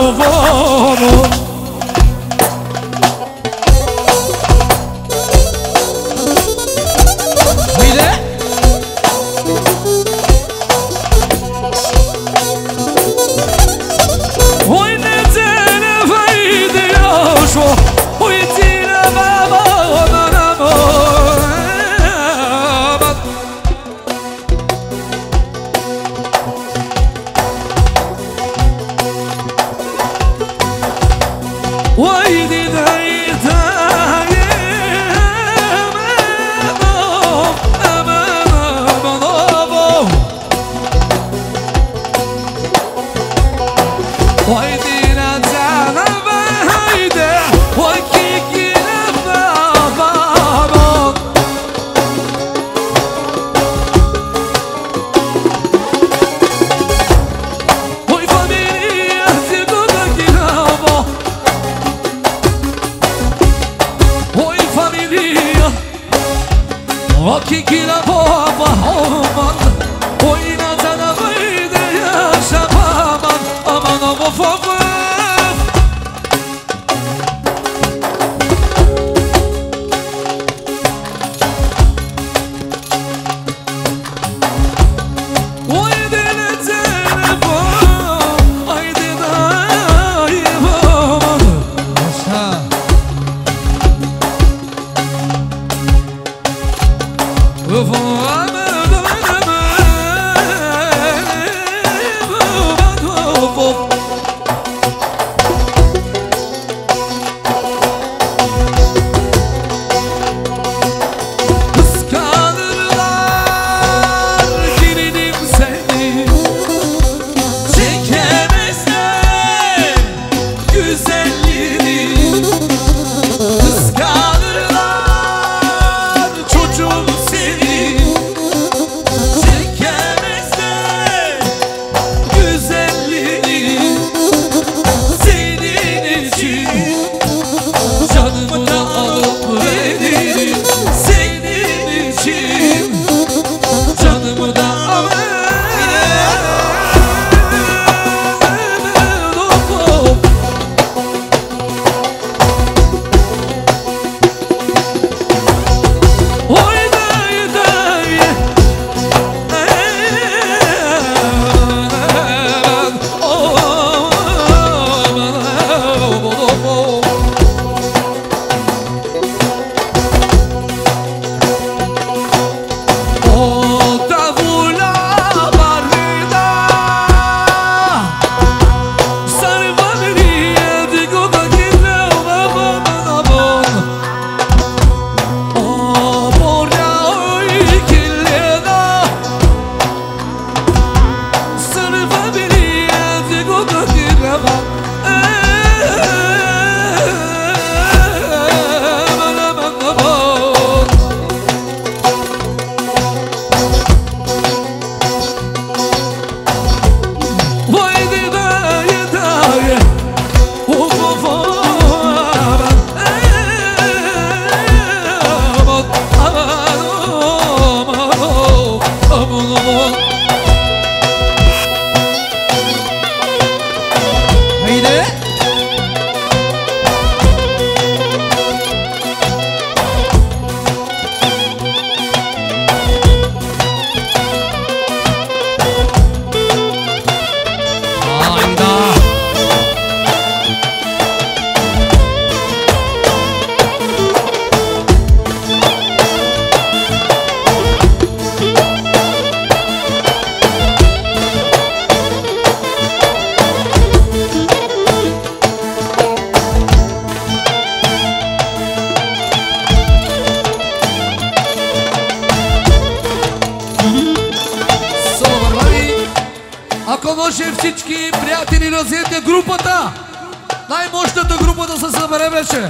може всички приятели да вземете групата. Най-мощната група да се събере вече.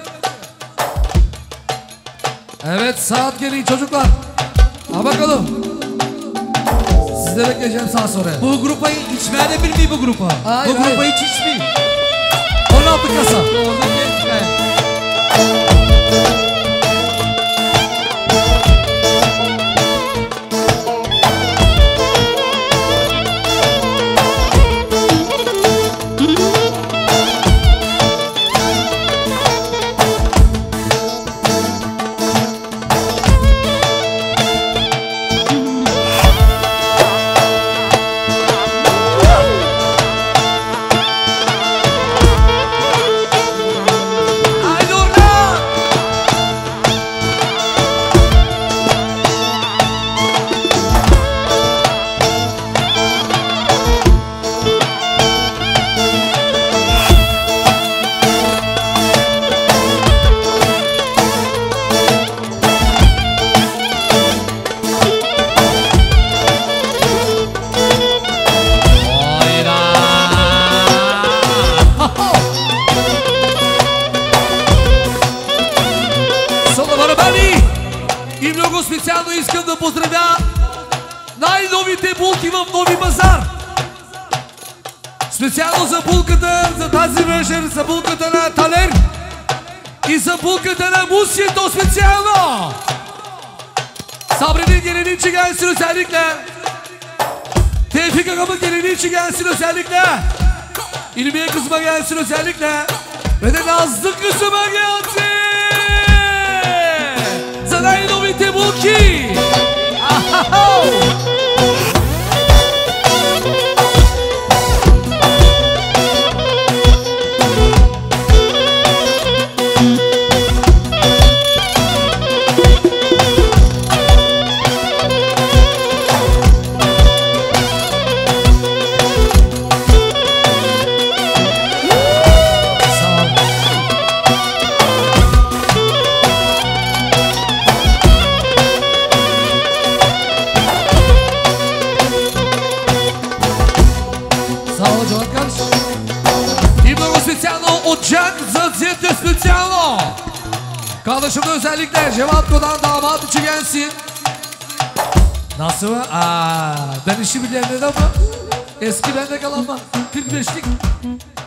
Evet, saat geliyor çocuklar. Ha bakalım. Sizlere geleceğim saat sonra. Bu grupa içmeye de bilmiyor bu grupa. Hayır, bu grupa hayır. hiç içmiyor. 16 kasa. Orada geçme. Специално за булката, за тази вечер, за булката на Талер и за булката на Мусието специално. Sabredin geleni gelsin özellikle. Tevfik Akam'ın geleni için gelsin özellikle. İlmiye kızıma gelsin özellikle. Ve de Nazlı kızıma gelsin. Zanayno ve Tebuki. Kardeşim özellikle Cevatko'dan damat için gelsin. Nasıl? Ben işi bilenlerden ama eski bende kalan mı? 45'lik